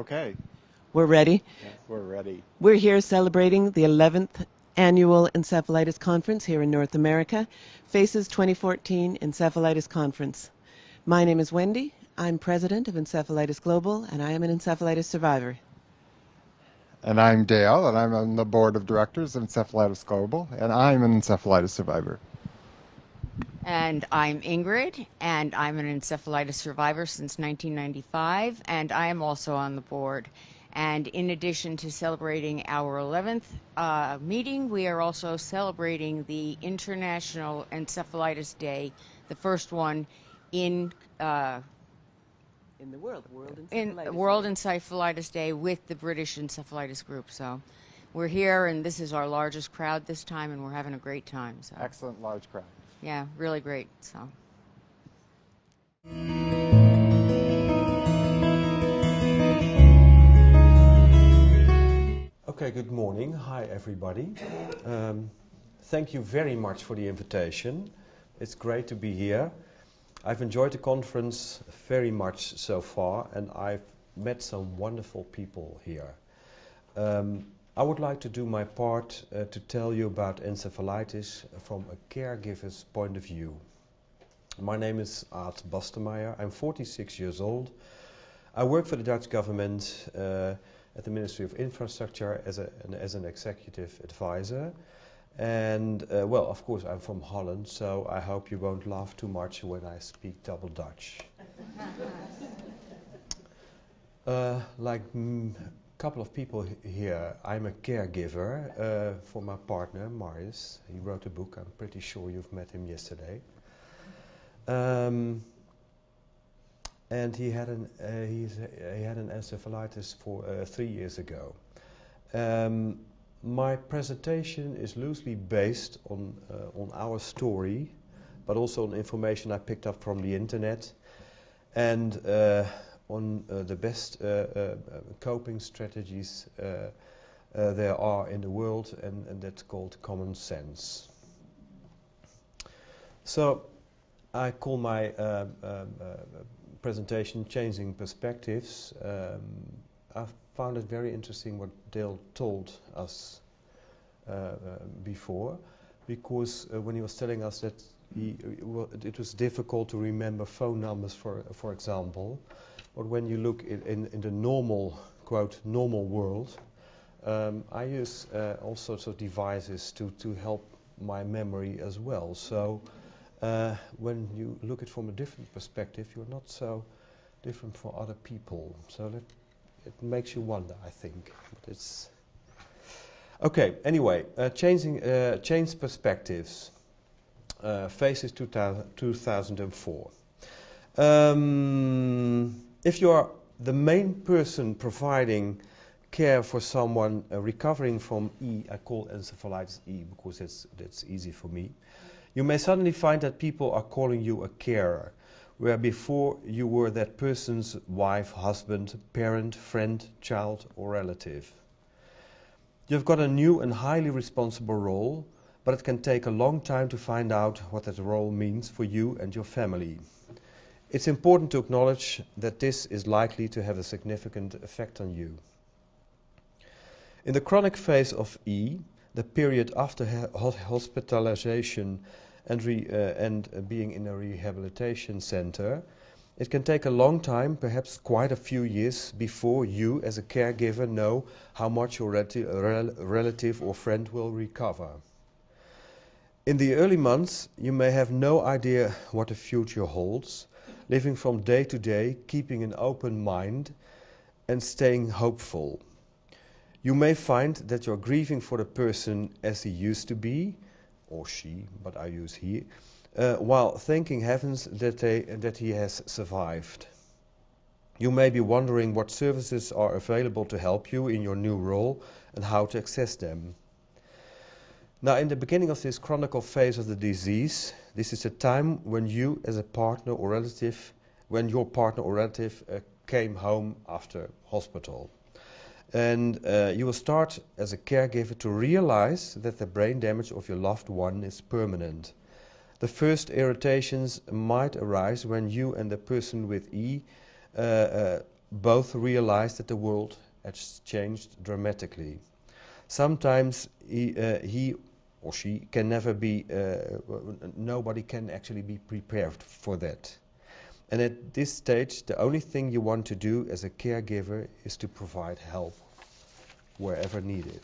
Okay. We're ready. Yes, we're ready. We're here celebrating the 11th Annual Encephalitis Conference here in North America, FACES 2014 Encephalitis Conference. My name is Wendy. I'm president of Encephalitis Global, and I am an encephalitis survivor. And I'm Dale, and I'm on the board of directors of Encephalitis Global, and I'm an encephalitis survivor. And I'm Ingrid, and I'm an encephalitis survivor since 1995, and I am also on the board. And in addition to celebrating our 11th meeting, we are also celebrating the International Encephalitis Day, the first one in the World Encephalitis Day with the British Encephalitis Group. So we're here, and this is our largest crowd this time, and we're having a great time. So. Excellent large crowd. Yeah, really great. So. Okay, good morning. Hi, everybody. Thank you very much for the invitation. It's great to be here. I've enjoyed the conference very much so far, and I've met some wonderful people here. I would like to do my part to tell you about encephalitis from a caregiver's point of view. My name is Aad Bastemeijer. I'm 46 years old. I work for the Dutch government at the Ministry of Infrastructure as an executive advisor. And, well, of course, I'm from Holland, so I hope you won't laugh too much when I speak double Dutch. Like a couple of people here, I'm a caregiver for my partner, Marius. He wrote a book. I'm pretty sure you've met him yesterday. And he had an encephalitis for 3 years ago. My presentation is loosely based on our story, but also on information I picked up from the internet, and on the best coping strategies there are in the world, and that's called common sense. So I call my presentation Changing Perspectives. I found it very interesting what Dale told us before, because when he was telling us that it was difficult to remember phone numbers, for example, but when you look in the normal, quote, normal world, I use all sorts of devices to help my memory as well. So when you look at it from a different perspective, you're not so different from other people. So it makes you wonder, I think. But it's okay. Anyway, change perspectives. FACES 2004. If you are the main person providing care for someone recovering from E, I call encephalitis E because that's easy for me. You may suddenly find that people are calling you a carer, where before you were that person's wife, husband, parent, friend, child, or relative. You've got a new and highly responsible role, but it can take a long time to find out what that role means for you and your family. It's important to acknowledge that this is likely to have a significant effect on you. In the chronic phase of E, the period after hospitalization and being in a rehabilitation center, it can take a long time, perhaps quite a few years, before you as a caregiver know how much your relative or friend will recover. In the early months, you may have no idea what the future holds, living from day to day, keeping an open mind and staying hopeful. You may find that you're grieving for the person as he used to be, or she, but I use he, while thanking heavens that he has survived. You may be wondering what services are available to help you in your new role and how to access them. Now, in the beginning of this chronic phase of the disease, this is a time when you as a partner or relative, came home after hospital. And you will start as a caregiver to realize that the brain damage of your loved one is permanent. The first irritations might arise when you and the person with E both realize that the world has changed dramatically. Sometimes he or she can never be, nobody can actually be prepared for that. And at this stage, the only thing you want to do as a caregiver is to provide help wherever needed.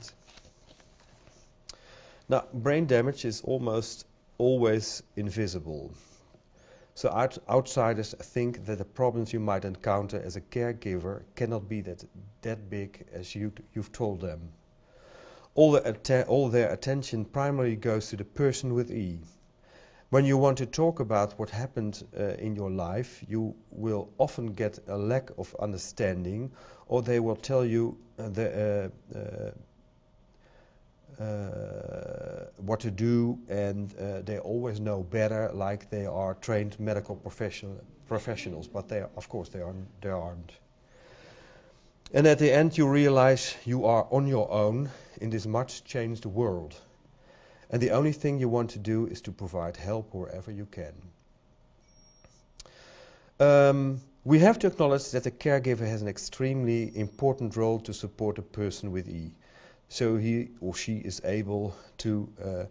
Now, brain damage is almost always invisible. So outsiders think that the problems you might encounter as a caregiver cannot be that big as you've told them. All their attention primarily goes to the person with E. When you want to talk about what happened in your life, you will often get a lack of understanding, or they will tell you what to do, and they always know better, like they are trained medical professionals, but of course they aren't. And at the end you realize you are on your own in this much changed world. And the only thing you want to do is to provide help wherever you can. We have to acknowledge that the caregiver has an extremely important role to support a person with E, so he or she is able to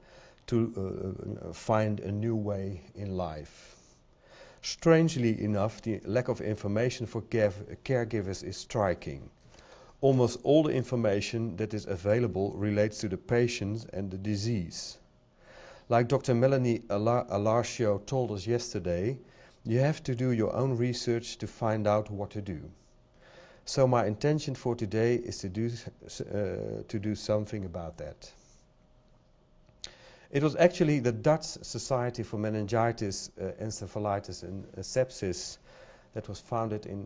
find a new way in life. Strangely enough, the lack of information for caregivers is striking. Almost all the information that is available relates to the patient and the disease. Like Dr. Melanie Alarcio told us yesterday, you have to do your own research to find out what to do. So my intention for today is to do something about that. It was actually the Dutch Society for Meningitis, Encephalitis and Sepsis that was founded in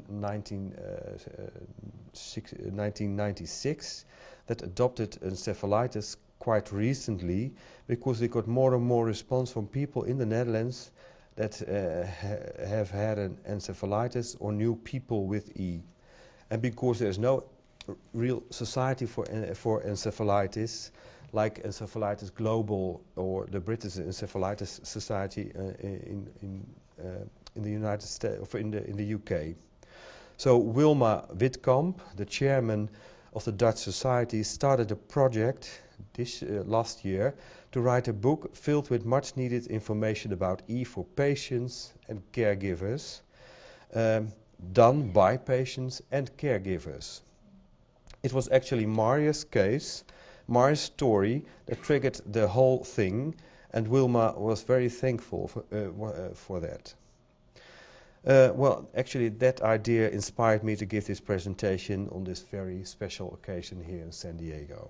1996 that adopted encephalitis quite recently, because we got more and more response from people in the Netherlands that have had an encephalitis or knew people with E. And because there's no real society for encephalitis, like Encephalitis Global or the British Encephalitis Society in the United States, or in the UK. So Wilma Witkamp, the chairman of the Dutch Society, started a project last year to write a book filled with much needed information about E for patients and caregivers, done by patients and caregivers. It was actually Maria's case, Maria's story, that triggered the whole thing, and Wilma was very thankful for that. Well, actually that idea inspired me to give this presentation on this very special occasion here in San Diego.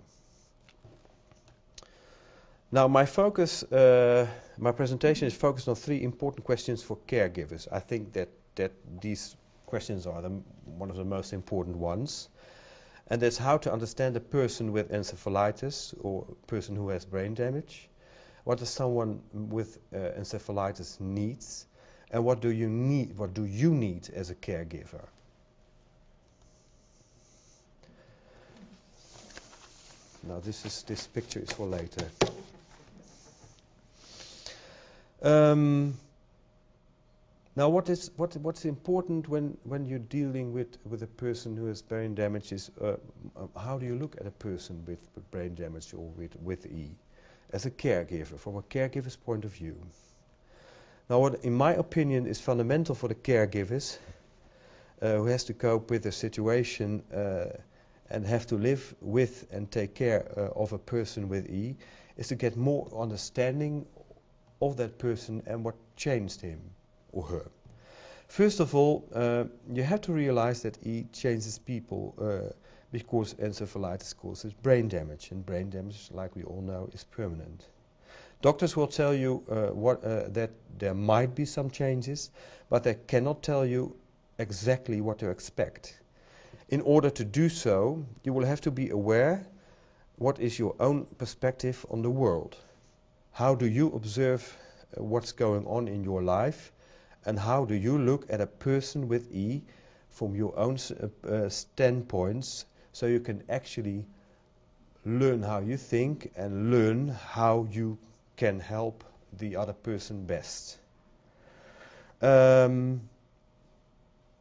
Now my presentation is focused on three important questions for caregivers. I think that these questions are one of the most important ones. And that's how to understand a person with encephalitis or a person who has brain damage. What does someone with encephalitis needs? And what do you need as a caregiver? Now this picture is for later. Now what's important when you're dealing with a person who has brain damage is how do you look at a person with brain damage or with E as a caregiver, from a caregiver's point of view. Now what in my opinion is fundamental for the caregivers who has to cope with a situation and have to live with and take care of a person with E is to get more understanding of that person and what changed him or her. First of all, you have to realize that E changes people because encephalitis causes brain damage, and brain damage, like we all know, is permanent. Doctors will tell you that there might be some changes, but they cannot tell you exactly what to expect. In order to do so, you will have to be aware what is your own perspective on the world. How do you observe what's going on in your life, and how do you look at a person with E from your own standpoints, so you can actually learn how you think and learn how you can help the other person best. If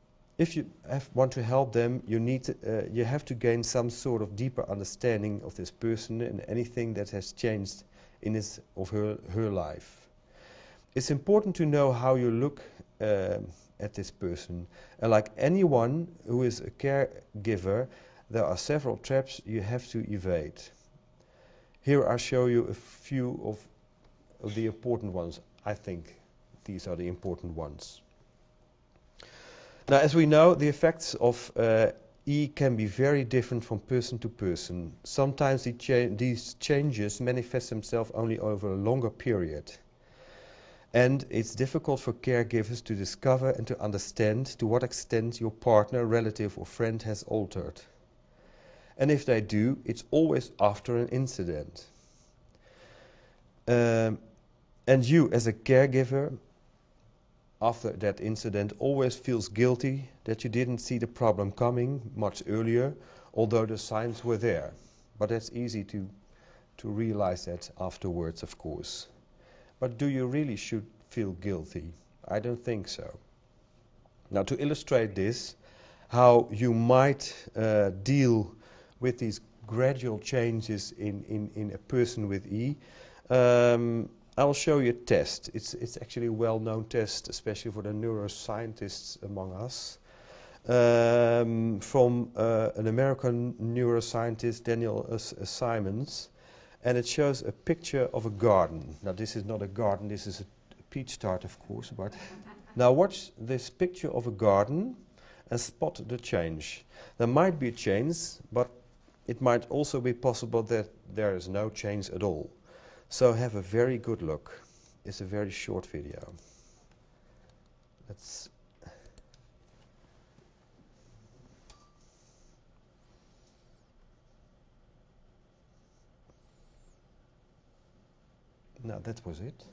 If you want to help them, you have to gain some sort of deeper understanding of this person and anything that has changed in his or her life. It's important to know how you look at this person. And like anyone who is a caregiver, there are several traps you have to evade. Here I show you a few of the important ones. I think these are the important ones. Now, as we know, the effects of E can be very different from person to person. Sometimes these changes manifest themselves only over a longer period. And it's difficult for caregivers to discover and to understand to what extent your partner, relative or friend has altered. And if they do, it's always after an incident. And you, as a caregiver, after that incident, always feels guilty that you didn't see the problem coming much earlier, although the signs were there. But that's easy to realize that afterwards, of course. But do you really should feel guilty? I don't think so. Now, to illustrate this, how you might deal with these gradual changes in a person with E, I'll show you a test. It's actually a well-known test, especially for the neuroscientists among us, from an American neuroscientist, Daniel Simons, and it shows a picture of a garden. Now, this is not a garden, this is a peach tart, of course, but now watch this picture of a garden and spot the change. There might be a change, but it might also be possible that there is no change at all. So have a very good look. It's a very short video. Now that was it.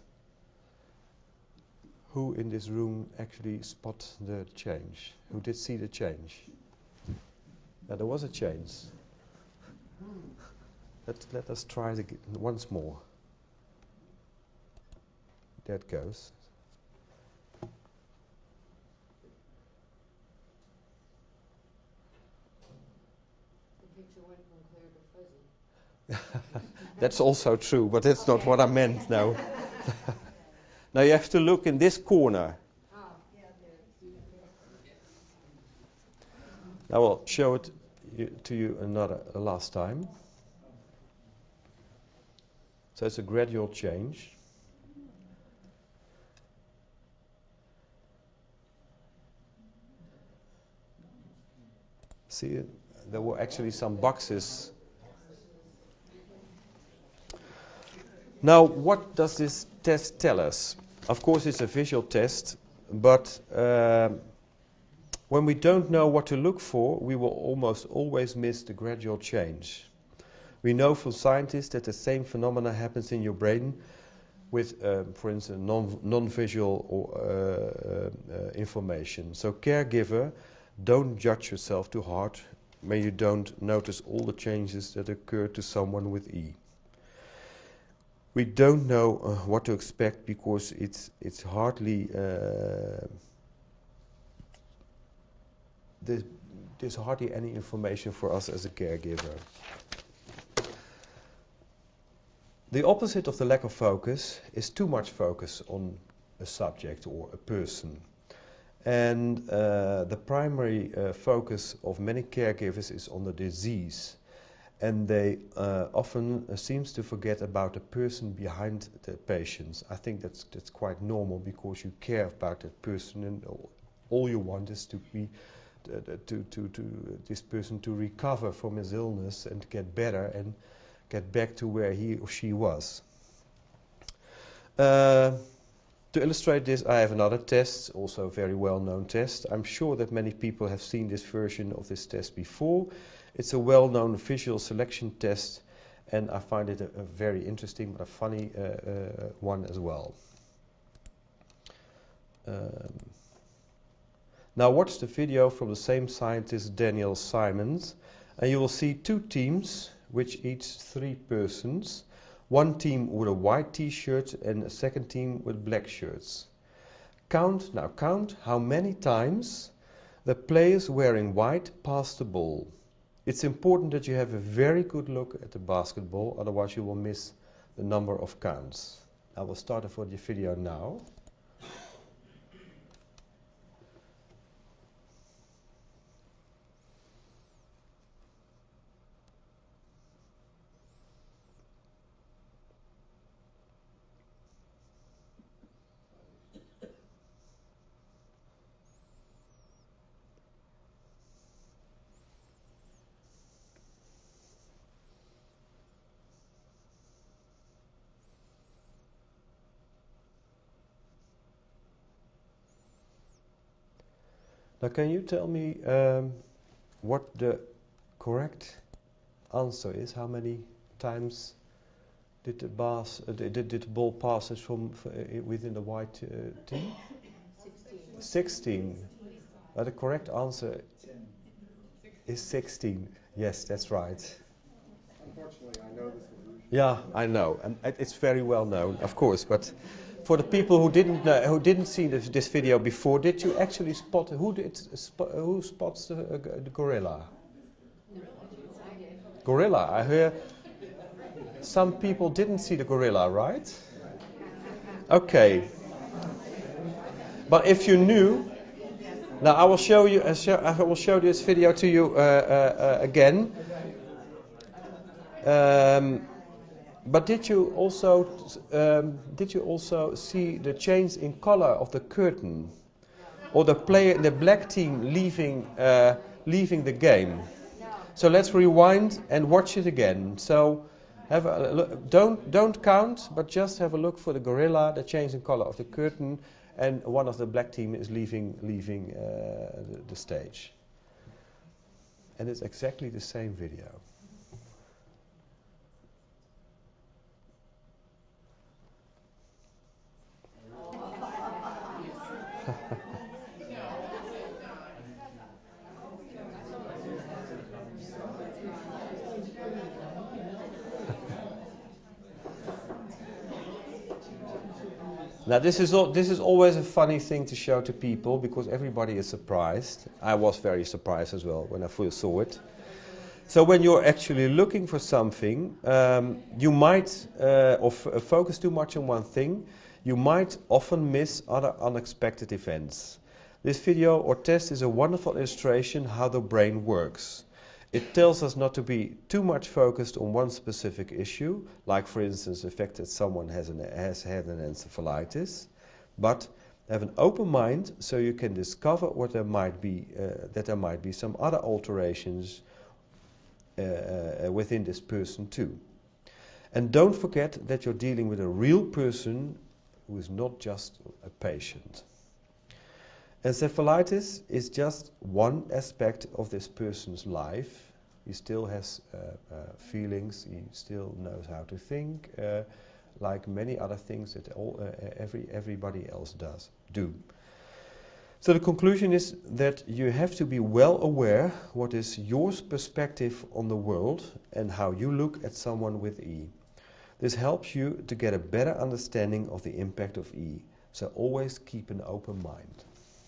Who in this room actually spot the change? Who did see the change? Now there was a change. Let us try it once more. There it goes. The picture went from clear to fuzzy. That's also true, but that's not what I meant now. Now you have to look in this corner. I will show it to you a last time. So it's a gradual change. See, there were actually some boxes. Now, what does this test tell us? Of course, it's a visual test, but when we don't know what to look for, we will almost always miss the gradual change. We know from scientists that the same phenomena happens in your brain with, for instance, non-visual or information. So, caregiver, don't judge yourself too hard when you don't notice all the changes that occur to someone with E. We don't know what to expect because it's hardly there's hardly any information for us as a caregiver. The opposite of the lack of focus is too much focus on a subject or a person. And the primary focus of many caregivers is on the disease. And they often seems to forget about the person behind the patients. I think that's quite normal because you care about that person, and all you want is to be this person to recover from his illness and get better and get back to where he or she was. To illustrate this, I have another test, also a very well-known test. I'm sure that many people have seen this version of this test before. It's a well-known visual selection test, and I find it a very interesting but a funny one as well. Now watch the video from the same scientist, Daniel Simons, and you will see two teams, which each 3 persons. One team with a white t-shirt and a second team with black shirts. Count how many times The players wearing white pass the ball. It's important that you have a very good look at the basketball, otherwise you will miss the number of counts. I will start for the video now. Now can you tell me what the correct answer is? How many times did the ball passes from within the white team? 16. The correct answer is 16. Yes, that's right. Unfortunately, I know this illusion. Yeah, I know, and it's very well known, of course. But for the people who didn't see this video before, did you actually spot who spots the gorilla? Gorilla. I hear some people didn't see the gorilla, right? Okay. But if you knew, now I will show you. I will show this video to you again. But did you also see the change in color of the curtain, or the player in the black team leaving the game? So let's rewind and watch it again. So have a look. Don't count, but just have a look for the gorilla, the change in color of the curtain, and one of the black team is leaving the stage. And it's exactly the same video. Now this is always a funny thing to show to people because everybody is surprised. I was very surprised as well when I first saw it. So when you're actually looking for something, you might focus too much on one thing. You might often miss other unexpected events. This video or test is a wonderful illustration how the brain works. It tells us not to be too much focused on one specific issue, like for instance the fact that someone has had an encephalitis, but have an open mind so you can discover what there might be, that there might be some other alterations within this person too. And don't forget that you're dealing with a real person who is not just a patient. Encephalitis is just one aspect of this person's life. He still has feelings, he still knows how to think, like many other things that everybody else do. So the conclusion is that you have to be well aware what is your perspective on the world and how you look at someone with E. This helps you to get a better understanding of the impact of E. So always keep an open mind.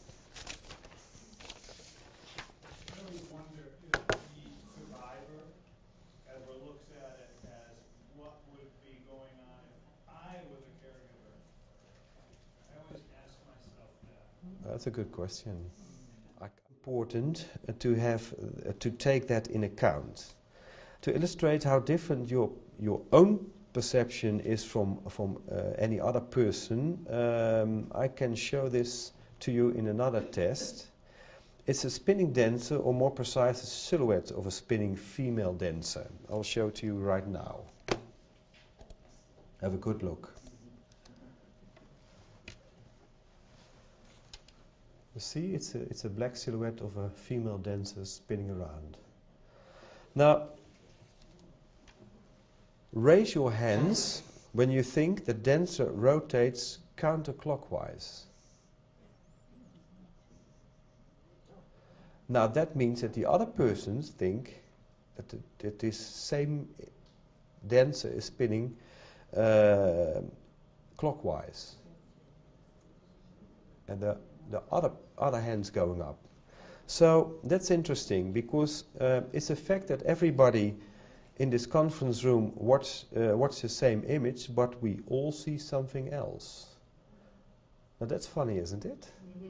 That's a good question. Important to take that in account. To illustrate how different your own perception is from any other person, I can show this to you in another test. It's a spinning dancer, or more precise, a silhouette of a spinning female dancer. I'll show it to you right now. Have a good look. You see, it's a black silhouette of a female dancer spinning around. Now, raise your hands when you think the dancer rotates counterclockwise. Now that means that the other persons think that this same dancer is spinning clockwise. And the other hand's going up. So that's interesting because it's a fact that everybody in this conference room watch the same image, but we all see something else. Now that's funny, isn't it?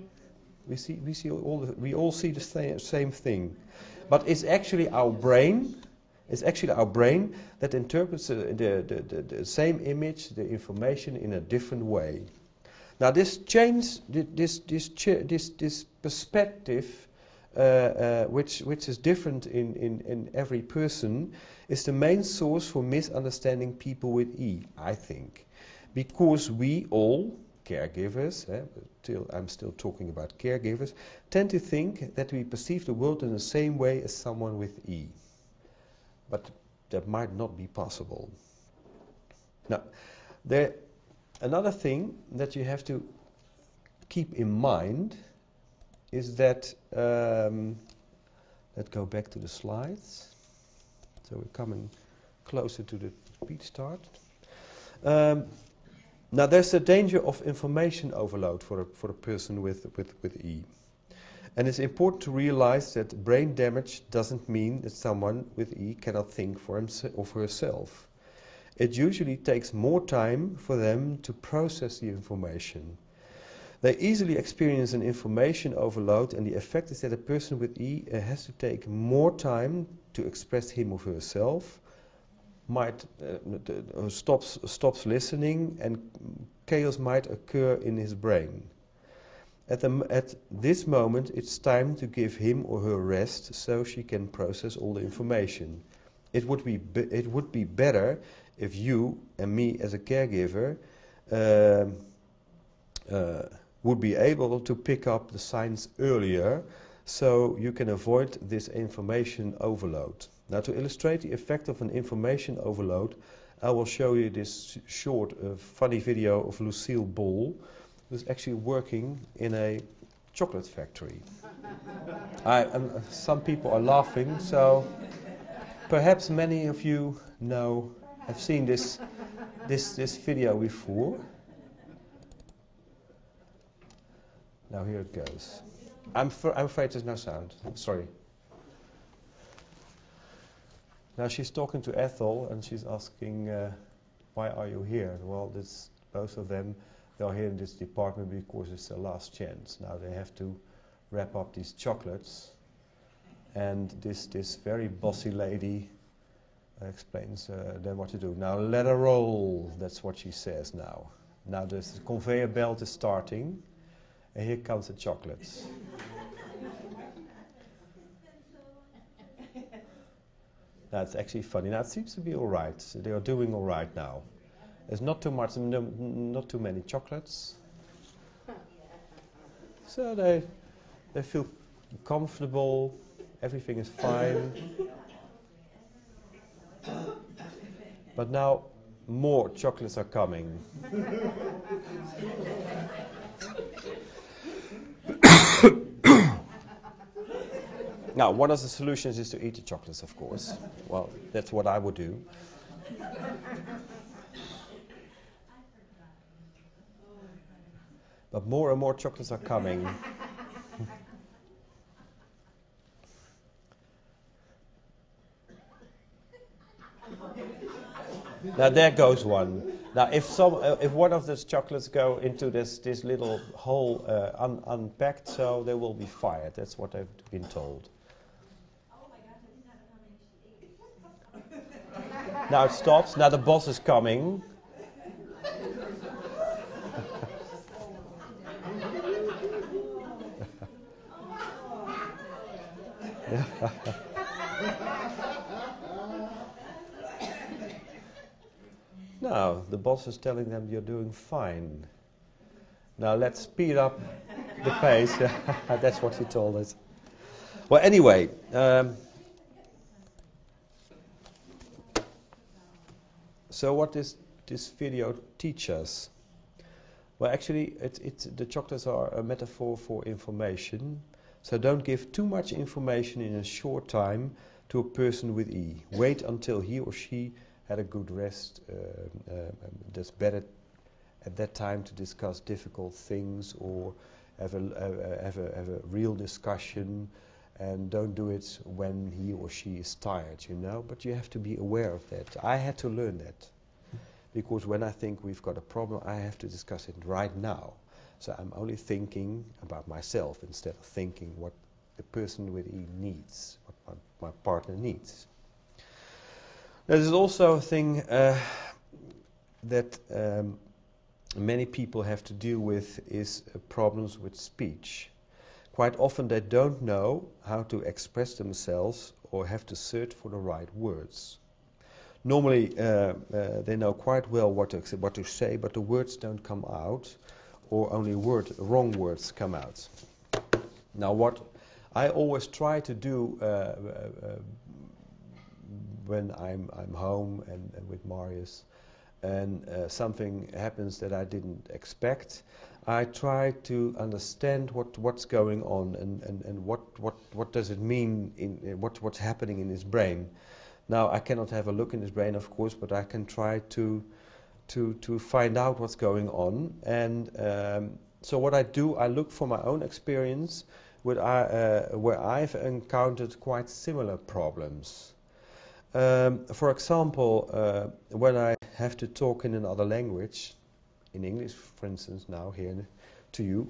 We all see the same thing, but it's actually our brain. It's actually our brain that interprets the same image, the information in a different way. Now this change, this perspective, which is different in every person, is the main source for misunderstanding people with E, I think, because we all caregivers, I'm still talking about caregivers, tend to think that we perceive the world in the same way as someone with E. But that might not be possible. Now, another thing that you have to keep in mind is that, let's go back to the slides. So we're coming closer to the speech start. Now there's a danger of information overload for a person with E. And it's important to realize that brain damage doesn't mean that someone with E cannot think for himself or for herself. It usually takes more time for them to process the information. They easily experience an information overload, and the effect is that a person with E has to take more time to express him or herself, stops listening, and chaos might occur in his brain. At this moment, it's time to give him or her rest so she can process all the information. It would be better if you and me as a caregiver would be able to pick up the signs earlier so you can avoid this information overload. Now, to illustrate the effect of an information overload, I will show you this short, funny video of Lucille Ball, who's actually working in a chocolate factory. Some people are laughing, so perhaps many of you have seen this video before. Now here it goes. I'm afraid there's no sound. Sorry. Now she's talking to Ethel and she's asking, why are you here? Well, both of them, they're here in this department because it's their last chance. Now they have to wrap up these chocolates, and this very bossy lady explains them what to do. Now let her roll, that's what she says now. Now the conveyor belt is starting, and here comes the chocolates. That's actually funny. Now it seems to be all right. So they are doing all right now. There's not too many chocolates. So they feel comfortable. Everything is fine. But now more chocolates are coming. Now, one of the solutions is to eat the chocolates, of course. Well, that's what I would do. But more and more chocolates are coming. Now there goes one. Now, if one of those chocolates go into this little hole unpacked, so they will be fired. That's what I've been told. Now it stops. Now the boss is coming. Now the boss is telling them you're doing fine. Now let's speed up the pace. That's what he told us. Well, anyway. So what does this video teach us? Well, actually, the chocolates are a metaphor for information. So don't give too much information in a short time to a person with E. Wait until he or she had a good rest. That's better at that time to discuss difficult things or have a real discussion, and don't do it when he or she is tired, you know. But you have to be aware of that. I had to learn that, because when I think we've got a problem, I have to discuss it right now. So I'm only thinking about myself instead of thinking what the person with E needs, what my partner needs. There's also a thing that many people have to deal with is problems with speech. Quite often they don't know how to express themselves or have to search for the right words. Normally they know quite well what to say, but the words don't come out, or only wrong words come out. Now what I always try to do when I'm home and with Marius, and something happens that I didn't expect, I try to understand what's going on and what does it mean, what's happening in his brain. Now I cannot have a look in his brain, of course, but I can try to find out what's going on. And so what I do, I look for my own experience where I've encountered quite similar problems. For example, when I have to talk in another language, in English, for instance, now here to you,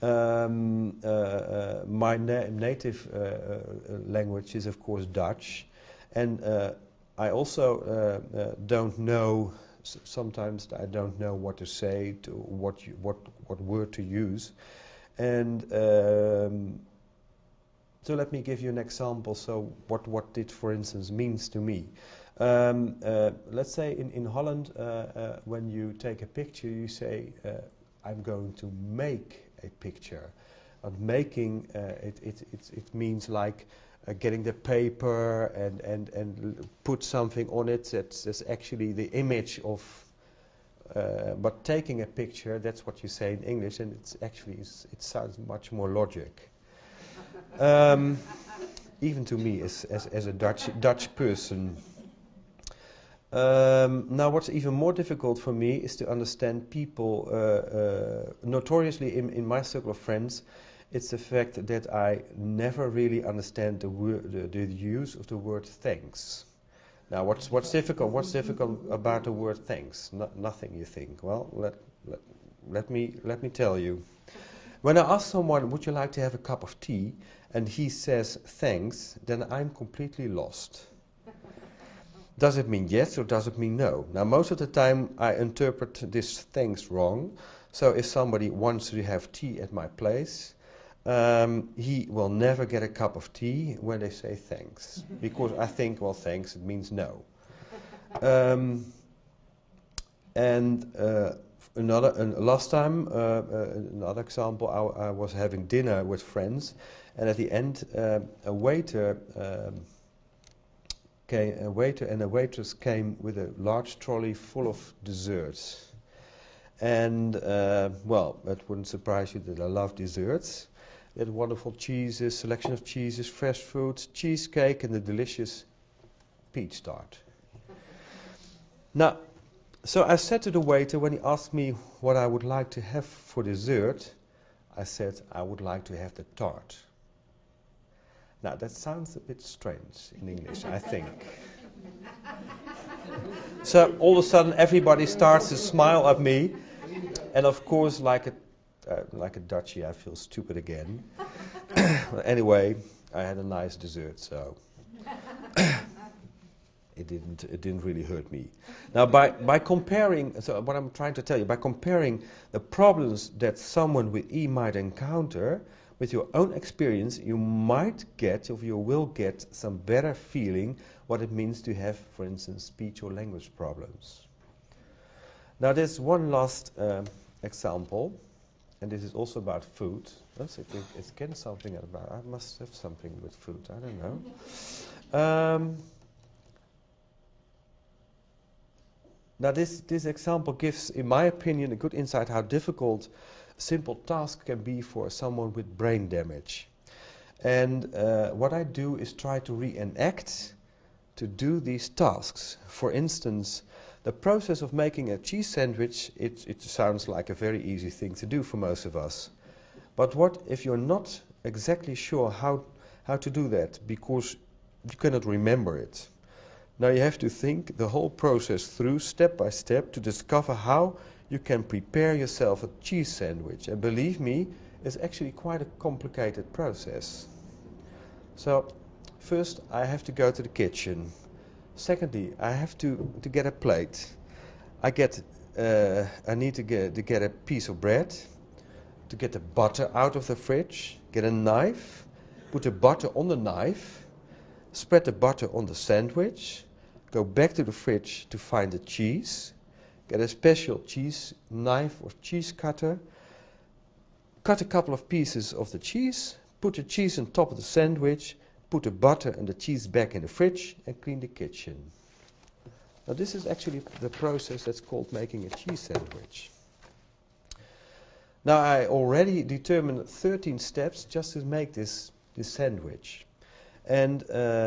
my native language is, of course, Dutch, and I also don't know. Sometimes I don't know what to say, what word to use, and so let me give you an example. So what it, for instance, means to me. Let's say in Holland, when you take a picture, you say, I'm going to make a picture. And making, it means like getting the paper and put something on it that's actually the image of, but taking a picture, that's what you say in English, and it's actually, it sounds much more logic. Even to me as a Dutch person. Now what's even more difficult for me is to understand people, notoriously in my circle of friends, it's the fact that I never really understand the use of the word thanks. Now what's difficult about the word thanks? Nothing, you think. Well, let me tell you. When I ask someone, would you like to have a cup of tea, and he says thanks, then I'm completely lost. Does it mean yes or does it mean no? Now most of the time I interpret this thanks wrong. So if somebody wants to have tea at my place, he will never get a cup of tea when they say thanks. Because I think, well, thanks, it means no. Last time, another example, I was having dinner with friends, and at the end, a waiter and a waitress came with a large trolley full of desserts. And well, that wouldn't surprise you that I love desserts. They had wonderful cheeses, selection of cheeses, fresh fruits, cheesecake, and a delicious peach tart. Now, so I said to the waiter, when he asked me what I would like to have for dessert, I said I would like to have the tart. Now that sounds a bit strange in English, I think. So all of a sudden everybody starts to smile at me, and of course, like a Dutchie, I feel stupid again. Anyway, I had a nice dessert, so it didn't really hurt me. Now, by comparing, so what I'm trying to tell you, by comparing the problems that someone with E might encounter with your own experience, you might get, or you will get, some better feeling what it means to have, for instance, speech or language problems. Now, there's one last example, and this is also about food. It's again something about, I must have something with food, I don't know. Now, this example gives, in my opinion, a good insight how difficult a simple task can be for someone with brain damage. And what I do is try to reenact to do these tasks. For instance, the process of making a cheese sandwich, it sounds like a very easy thing to do for most of us. But what if you're not exactly sure how to do that because you cannot remember it? Now you have to think the whole process through step by step to discover how you can prepare yourself a cheese sandwich. And believe me, it's actually quite a complicated process. So first I have to go to the kitchen. Secondly, I have to get a plate. I need to get a piece of bread, to get the butter out of the fridge, get a knife, put the butter on the knife, spread the butter on the sandwich, go back to the fridge to find the cheese, get a special cheese knife or cheese cutter, cut a couple of pieces of the cheese, put the cheese on top of the sandwich, put the butter and the cheese back in the fridge and clean the kitchen. Now this is actually the process that's called making a cheese sandwich. Now I already determined 13 steps just to make this sandwich. And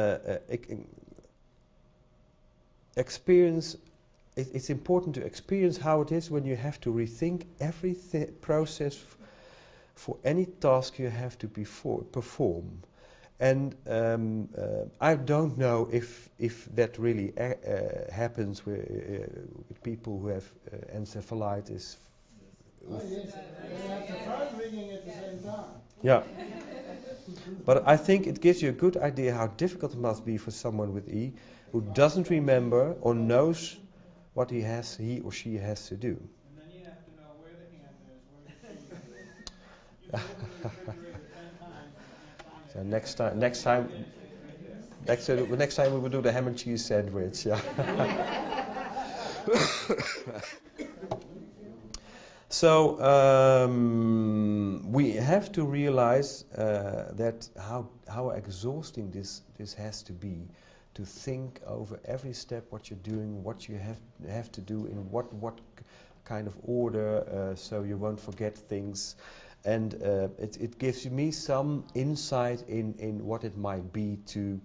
it's important to experience how it is when you have to rethink every process for any task you have to perform. And I don't know if that really happens with people who have encephalitis. Oh, yes. They have the phone ringing at the same time. Yeah. But I think it gives you a good idea how difficult it must be for someone with E who doesn't remember or knows what he or she has to do. And then you have to know where the ham is, where the cheese is. You can open the refrigerator 10 times and can't find it. So next time we will do the ham and cheese sandwich. Yeah. So we have to realize that how exhausting this has to be, to think over every step what you're doing, what you have to do in what kind of order, so you won't forget things, and it gives me some insight in what it might be to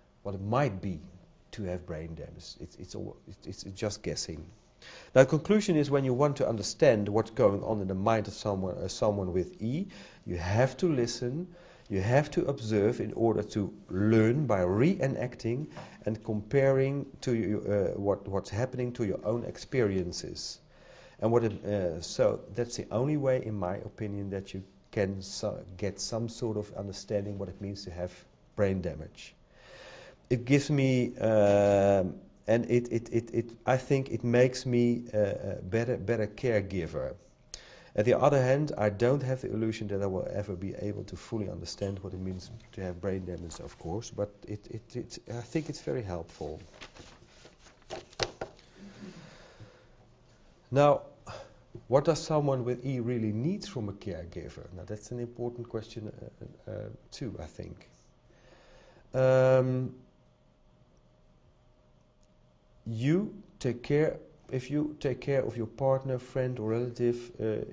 have brain damage. It's just guessing. Now, the conclusion is when you want to understand what's going on in the mind of someone with E, you have to listen, you have to observe in order to learn by reenacting and comparing to what's happening to your own experiences. And so that's the only way, in my opinion, that you can get some sort of understanding what it means to have brain damage. It gives me and I think it makes me a better caregiver. On the other hand, I don't have the illusion that I will ever be able to fully understand what it means to have brain damage, of course, but I think it's very helpful. Now, what does someone with E really need from a caregiver? Now, that's an important question too, I think. If you take care of your partner, friend or relative,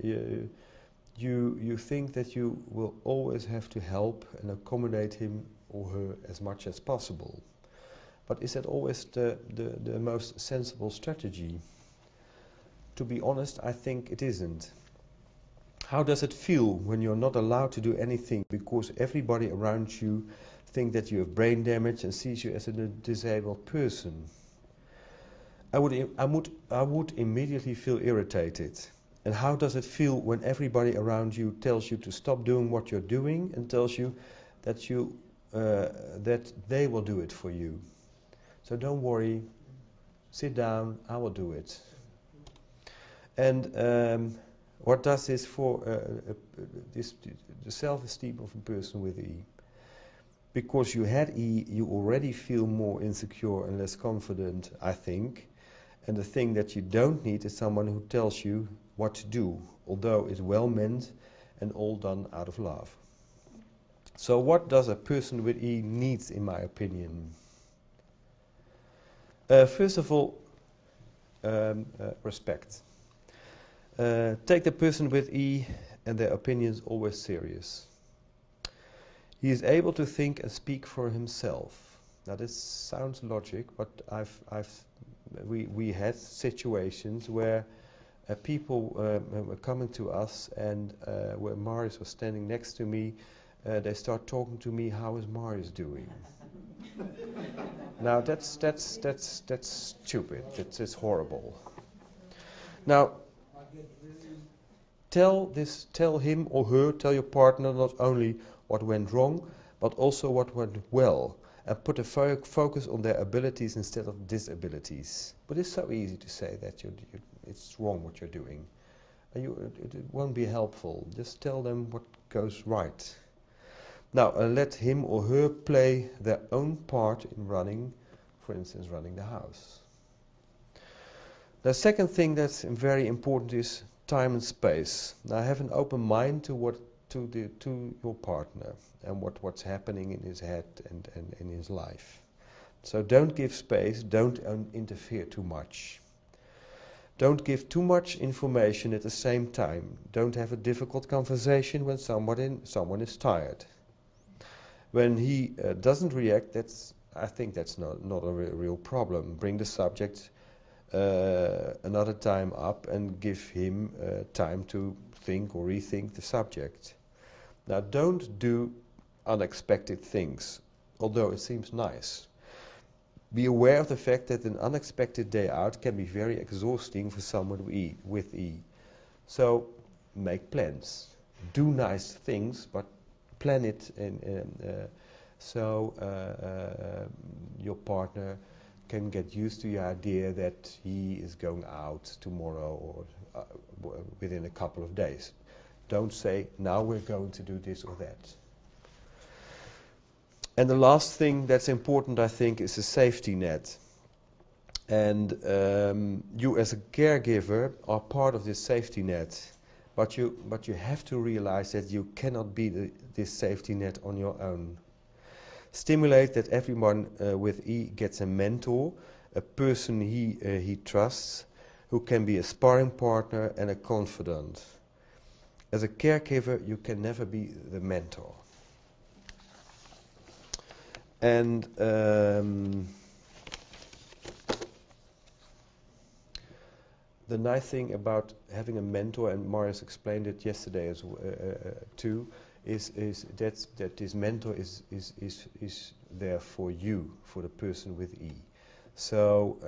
you think that you will always have to help and accommodate him or her as much as possible. But is that always the most sensible strategy? To be honest, I think it isn't. How does it feel when you're not allowed to do anything because everybody around you think that you have brain damage and sees you as a disabled person? I would immediately feel irritated. And how does it feel when everybody around you tells you to stop doing what you're doing and tells you that they will do it for you? So don't worry, sit down, I will do it. And what does this for the self-esteem of a person with E? Because you had E, you already feel more insecure and less confident, I think. And the thing that you don't need is someone who tells you what to do, although it's well meant and all done out of love. So what does a person with E need, in my opinion? First of all, respect. Take the person with E and their opinions always serious. He is able to think and speak for himself. Now this sounds logic, but we had situations where people were coming to us, and where Marius was standing next to me, they start talking to me, how is Marius doing? Now that's stupid. That's horrible. Now tell him or her, tell your partner not only what went wrong, but also what went well, and put a focus on their abilities instead of disabilities. But it's so easy to say that it's wrong what you're doing. It won't be helpful. Just tell them what goes right. Now, let him or her play their own part in running, for instance, running the house. The second thing that's very important is time and space. Now, have an open mind to your partner and what's happening in his head and in his life. So don't give space, don't interfere too much. Don't give too much information at the same time. Don't have a difficult conversation when someone is tired. When he doesn't react, I think that's not a real problem. Bring the subject another time up and give him time to think or rethink the subject. Now, don't do unexpected things, although it seems nice. Be aware of the fact that an unexpected day out can be very exhausting for someone with E. So, make plans. Do nice things, but plan it so your partner can get used to the idea that he is going out tomorrow or within a couple of days. Don't say, now we're going to do this or that. And the last thing that's important, I think, is a safety net. And you as a caregiver are part of this safety net. But you have to realize that you cannot be this safety net on your own. Stimulate that everyone with E gets a mentor, a person he trusts, who can be a sparring partner and a confidant. As a caregiver, you can never be the mentor. And the nice thing about having a mentor, and Marius explained it yesterday as too, is that this mentor is there for you, for the person with E. So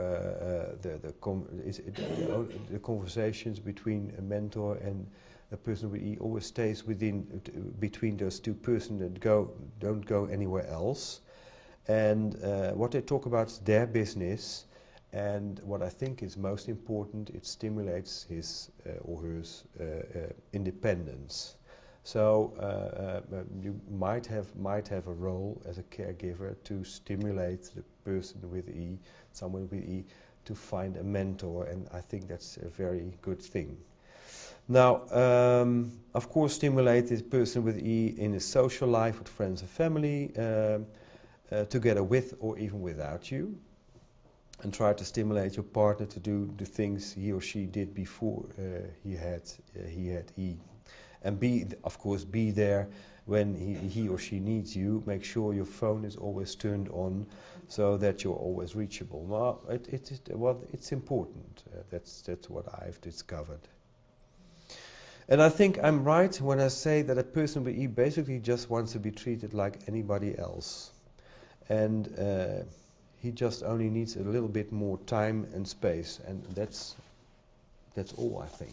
the conversations between a mentor and a person with E always stays between those two persons that don't go anywhere else. And what they talk about is their business. And what I think is most important, it stimulates his or her independence. So you might have a role as a caregiver to stimulate the person with E, someone with E, to find a mentor, and I think that's a very good thing. Now, of course, stimulate this person with E in his social life with friends and family, together with or even without you. And try to stimulate your partner to do the things he or she did before he had E. And of course, be there when he or she needs you. Make sure your phone is always turned on, so that you're always reachable. Well, it's important. That's what I've discovered. And I think I'm right when I say that a person with E basically just wants to be treated like anybody else, and he just only needs a little bit more time and space, and that's all, I think.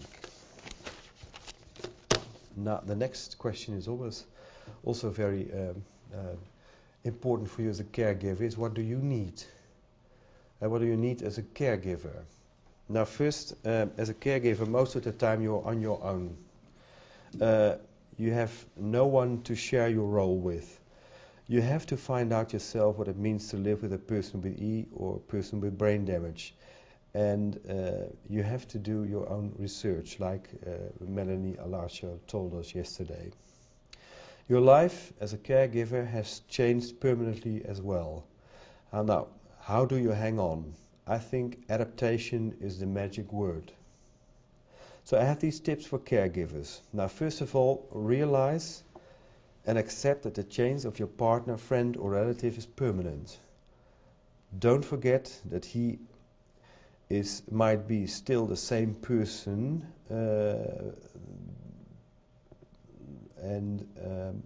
Now, the next question is also very important for you as a caregiver, is what do you need? What do you need as a caregiver? Now, first, as a caregiver, most of the time you're on your own. You have no one to share your role with. You have to find out yourself what it means to live with a person with E or a person with brain damage. And you have to do your own research, like Melanie Alarcia told us yesterday. Your life as a caregiver has changed permanently as well. Now, how do you hang on? I think adaptation is the magic word. So I have these tips for caregivers. Now, first of all, realize and accept that the change of your partner, friend or relative is permanent. Don't forget that he might be still the same person, and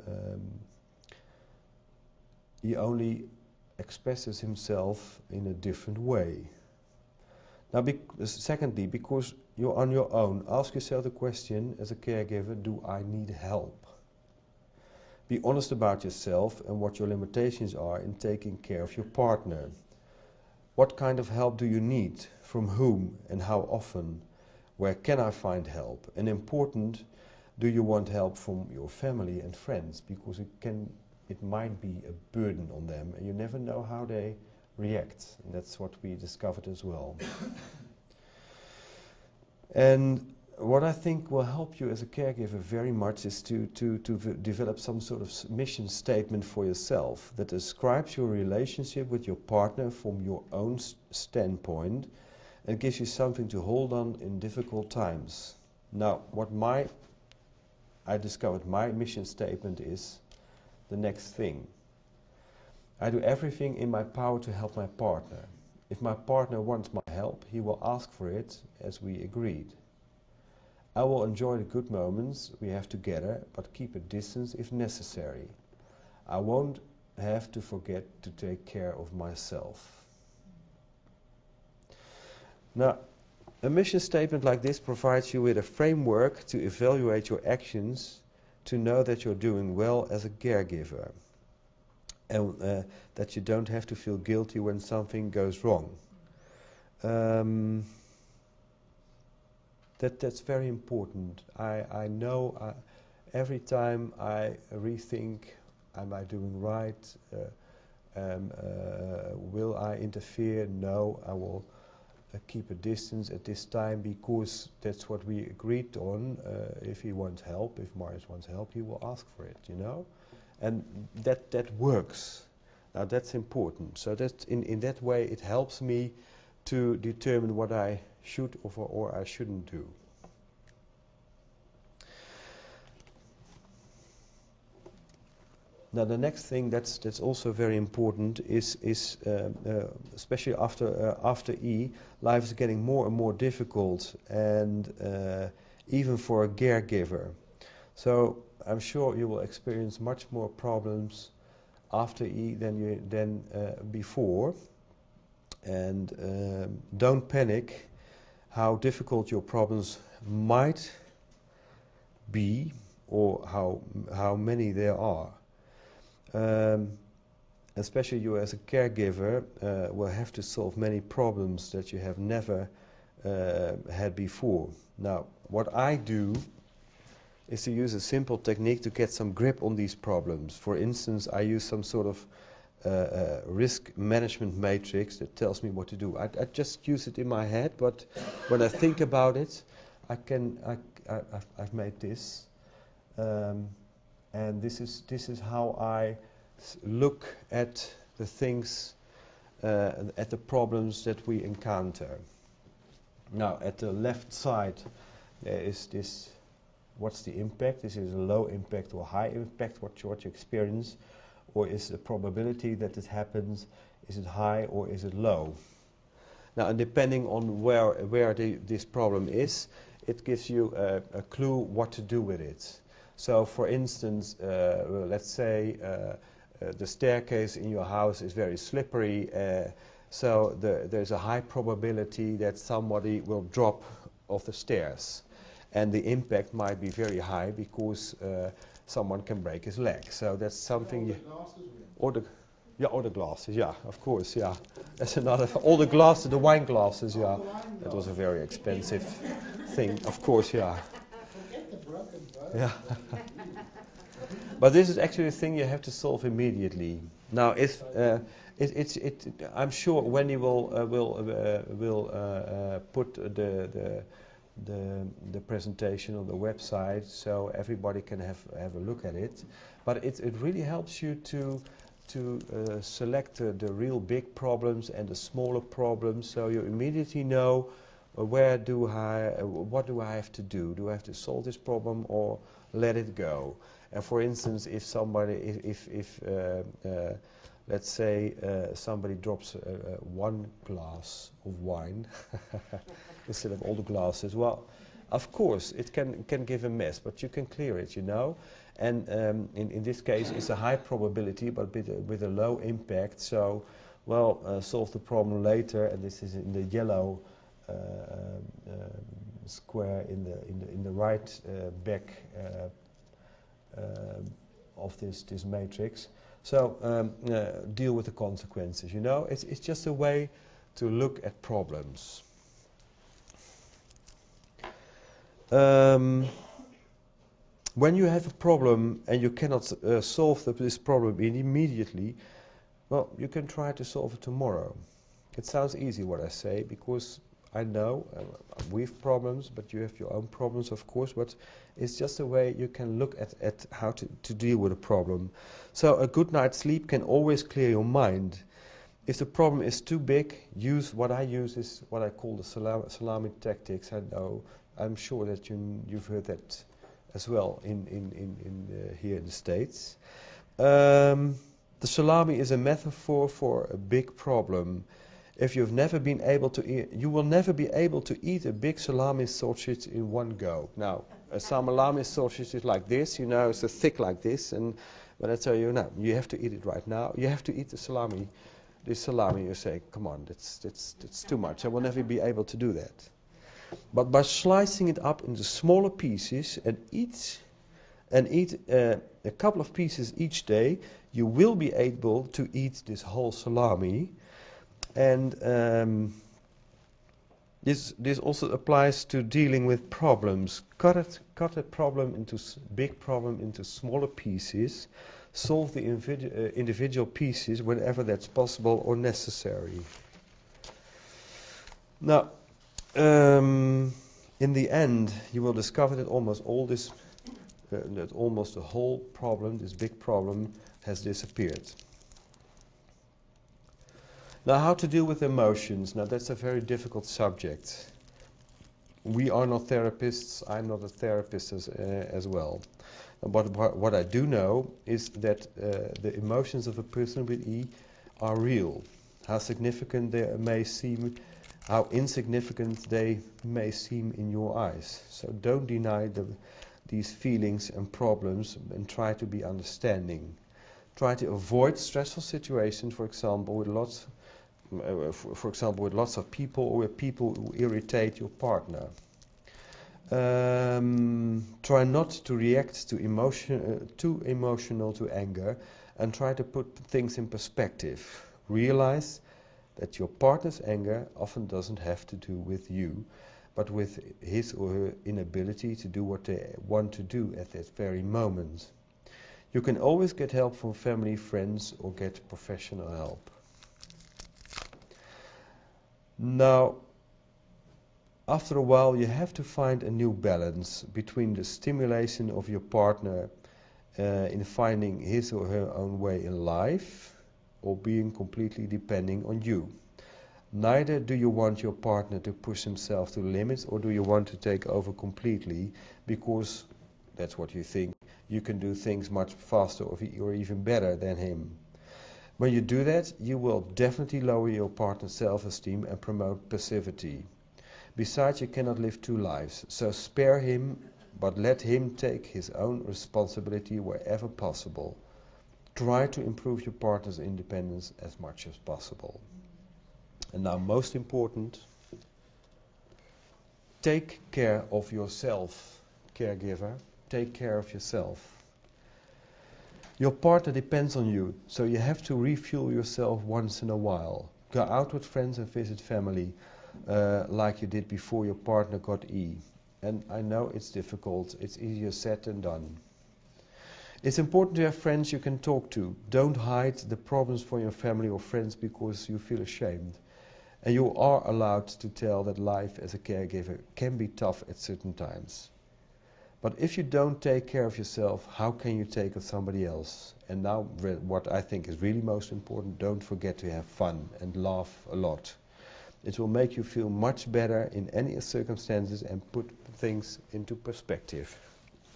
he only expresses himself in a different way. Now, secondly, because you're on your own, ask yourself the question as a caregiver, do I need help? Be honest about yourself and what your limitations are in taking care of your partner. What kind of help do you need? From whom and how often? Where can I find help? And important, do you want help from your family and friends? Because it might be a burden on them, and you never know how they react. And that's what we discovered as well. And what I think will help you as a caregiver very much is to develop some sort of mission statement for yourself that describes your relationship with your partner from your own standpoint and gives you something to hold on in difficult times. Now, I discovered my mission statement is the next thing. I do everything in my power to help my partner. If my partner wants my help, he will ask for it as we agreed. I will enjoy the good moments we have together, but keep a distance if necessary. I won't have to forget to take care of myself. Now, a mission statement like this provides you with a framework to evaluate your actions, to know that you're doing well as a caregiver, and that you don't have to feel guilty when something goes wrong. That's very important. I know every time I rethink, am I doing right? Will I interfere? No, I will keep a distance at this time because that's what we agreed on. If he wants help, if Marius wants help, he will ask for it, you know? And that works. Now that's important. So that in that way it helps me to determine what I should or I shouldn't do. Now the next thing that's also very important is especially after E, life is getting more and more difficult, and even for a caregiver. So I'm sure you will experience much more problems after E than before. And don't panic how difficult your problems might be or how many there are. Especially you as a caregiver will have to solve many problems that you have never had before. Now, what I do is to use a simple technique to get some grip on these problems. For instance, I use some sort of risk management matrix that tells me what to do. I just use it in my head, but when I think about it, I've made this, and this is how I look at the things, at the problems that we encounter. Now, at the left side, there is this. What's the impact? Is it a low impact or high impact? What you experience? Or is the probability that it happens, is it high or is it low? Now, and depending on where this problem is, it gives you a clue what to do with it. So, for instance, let's say the staircase in your house is very slippery, so there's a high probability that somebody will drop off the stairs. And the impact might be very high because someone can break his leg. So that's something. Or the glasses, yeah, of course, yeah. That's another. All the glasses, the wine glasses, yeah. That was a very expensive thing, of course, yeah. Yeah. But this is actually a thing you have to solve immediately. Now, if I'm sure Wendy will put the presentation on the website so everybody can have a look at it. But it really helps you to select the real big problems and the smaller problems, so you immediately know what do I have to do? Do I have to solve this problem or let it go? And for instance, if somebody, let's say somebody drops one glass of wine instead of all the glasses. Well, of course, it can give a mess, but you can clear it, you know. And in this case, it's a high probability, but with a low impact. So, well, solve the problem later. And this is in the yellow square in the right back of this matrix. So deal with the consequences. You know, it's just a way to look at problems. When you have a problem and you cannot solve this problem immediately, well, you can try to solve it tomorrow. It sounds easy what I say, because I know we have problems, but you have your own problems, of course, but it's just a way you can look at how to deal with a problem. So a good night's sleep can always clear your mind. If the problem is too big, what I use is what I call the salami tactics. I'm sure that you've heard that as well here in the States. The salami is a metaphor for a big problem. If you've never been able to eat, you will never be able to eat a big salami sausage in one go. Now, a salami sausage is like this, you know, it's thick like this, and when I tell you, no, you have to eat it right now, you have to eat this salami, you say, come on, that's too much. I will never be able to do that. But by slicing it up into smaller pieces and eat a couple of pieces each day, you will be able to eat this whole salami. And this also applies to dealing with problems. Cut a big problem into smaller pieces. Solve the individual pieces whenever that's possible or necessary. Now, in the end, you will discover that almost the whole problem, this big problem, has disappeared. Now, how to deal with emotions? Now, that's a very difficult subject. We are not therapists. I'm not a therapist as well. But what I do know is that the emotions of a person with E are real. How significant they may seem, how insignificant they may seem in your eyes. So don't deny these feelings and problems, and try to be understanding. Try to avoid stressful situations, for example, with lots of people, or with people who irritate your partner. Try not to react too emotional to anger, and try to put things in perspective. Realize that your partner's anger often doesn't have to do with you, but with his or her inability to do what they want to do at that very moment. You can always get help from family, friends, or get professional help. Now, after a while, you have to find a new balance between the stimulation of your partner in finding his or her own way in life, or being completely depending on you. Neither do you want your partner to push himself to the limits, or do you want to take over completely because that's what you think you can do things much faster or even better than him. When you do that, you will definitely lower your partner's self-esteem and promote passivity. Besides, you cannot live two lives, so spare him, but let him take his own responsibility wherever possible. Try to improve your partner's independence as much as possible. And now, most important, take care of yourself, caregiver. Take care of yourself. Your partner depends on you, so you have to refuel yourself once in a while. Go out with friends and visit family, like you did before your partner got E. And I know it's difficult. It's easier said than done. It's important to have friends you can talk to. Don't hide the problems from your family or friends because you feel ashamed. And you are allowed to tell that life as a caregiver can be tough at certain times. But if you don't take care of yourself, how can you take care of somebody else? And now, what I think is really most important, don't forget to have fun and laugh a lot. It will make you feel much better in any circumstances and put things into perspective.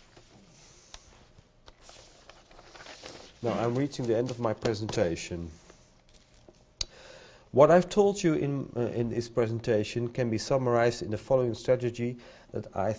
Now, I'm reaching the end of my presentation. What I've told you in this presentation can be summarized in the following strategy that I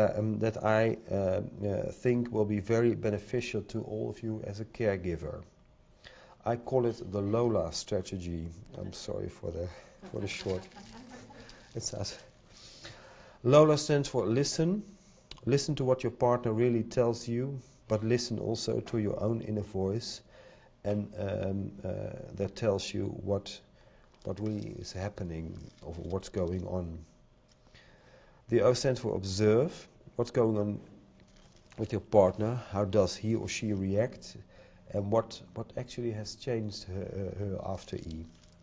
think will be very beneficial to all of you as a caregiver. I call it the Lola strategy. I'm sorry for the short. It says Lola stands for listen. Listen to what your partner really tells you, but listen also to your own inner voice, and that tells you what really is happening or what's going on. The O stands for observe. What's going on with your partner? How does he or she react? And what actually has changed her after E?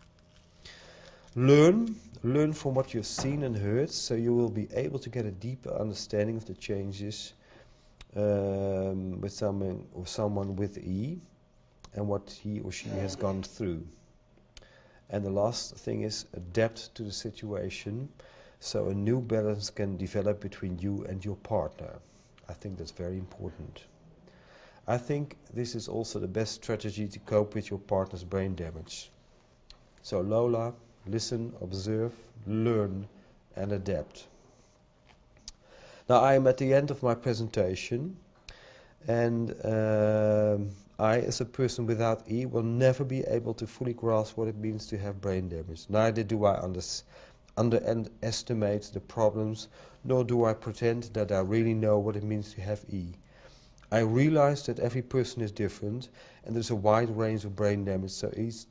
Learn from what you've seen and heard, so you will be able to get a deeper understanding of the changes with someone with E and what he or she has gone through. And the last thing is adapt to the situation, so a new balance can develop between you and your partner. I think that's very important. I think this is also the best strategy to cope with your partner's brain damage. So Lola, listen, observe, learn, and adapt. Now I am at the end of my presentation, and I, as a person without E, will never be able to fully grasp what it means to have brain damage. Neither do I underestimate the problems, nor do I pretend that I really know what it means to have E. I realize that every person is different, and there's a wide range of brain damage, so each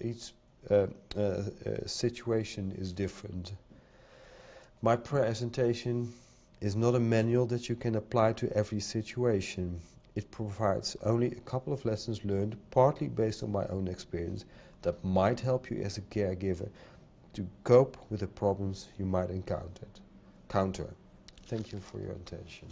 situation is different. My presentation is not a manual that you can apply to every situation. It provides only a couple of lessons learned, partly based on my own experience, that might help you as a caregiver to cope with the problems you might encounter. Thank you for your attention.